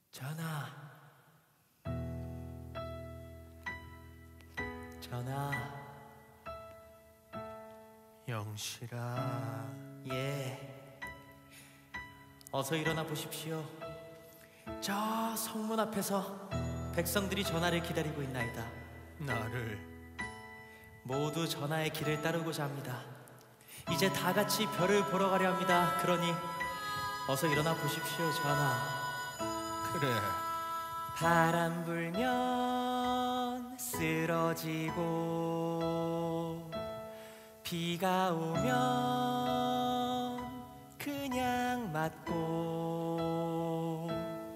전하, 전하. 영실아. 예, 어서 일어나 보십시오. 저 성문 앞에서 백성들이 전하를 기다리고 있나이다. 나를? 모두 전하의 길을 따르고자 합니다. 이제 다 같이 별을 보러 가려 합니다. 그러니 어서 일어나 보십시오, 전하. 그래. 바람 불면 쓰러지고 비가 오면 그냥 맞고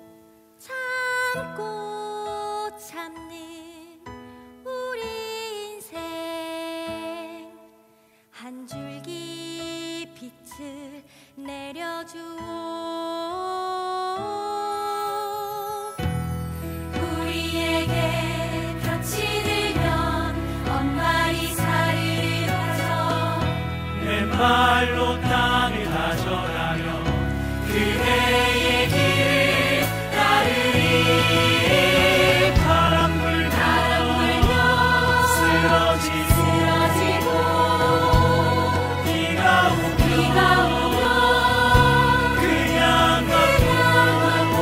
참고 참는 우리 인생 한 줄기 빛을 내려주오. 우리에게 볕이 들면 엄마리 사리를 가져 맨발로 땅을 가져가며 그대의 길을 따르리. 바람 불면 쓰러지고 비가 오면 그냥 가고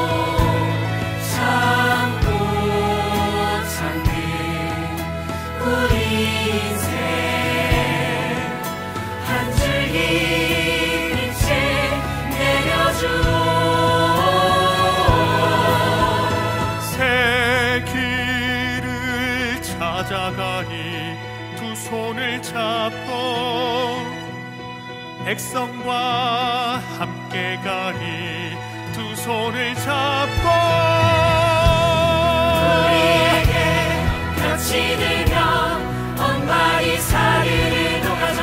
참고 참는 우리 인생 한 줄기 빛을 내려주오. 새 길을 찾아가니 두 손을 잡고 백성과 함께 가니 두 손을 잡고 우리에게 볕이 들면 엄마리 사리를 녹아져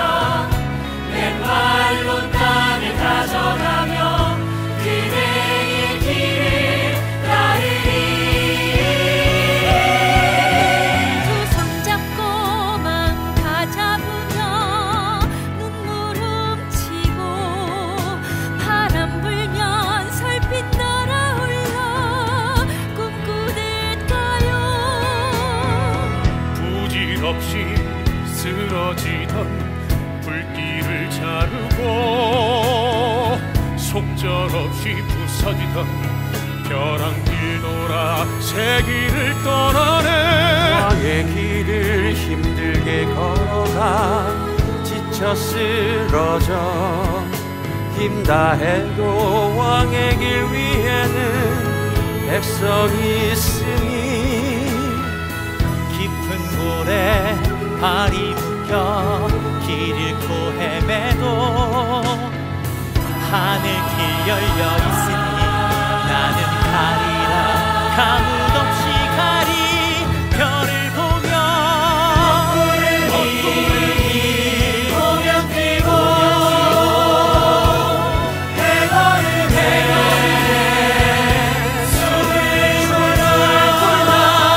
맨발로 땅을 가져가며 그대의 길을 따르리. 두 손 잡고 맘 다잡으며 눈물 훔치고 바람 불면 설빛 날아올라 꿈꾸듯가요. 부질없이 쓰러지던 불길을 자르고 속절없이 부서지던 벼랑길 돌아 새 길을 떠나네. 왕의 길을 힘들게 걸어가 지쳐 쓰러져 힘 다해도 왕의 길 위에는 백성이 있으니 깊은 골에 발이 묶여 길 잃고 헤매도 하늘 길 열려 있으니 나는 가리라. 가뭇 없이 가리. 별을 보며 보면 뛰고 해걸음에 숨을 골라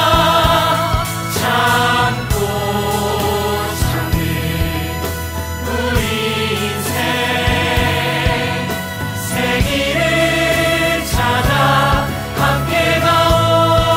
참고 참는 우리 인생 새 길을 찾아 함께 가오.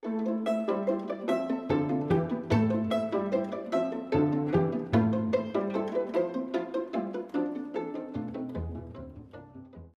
아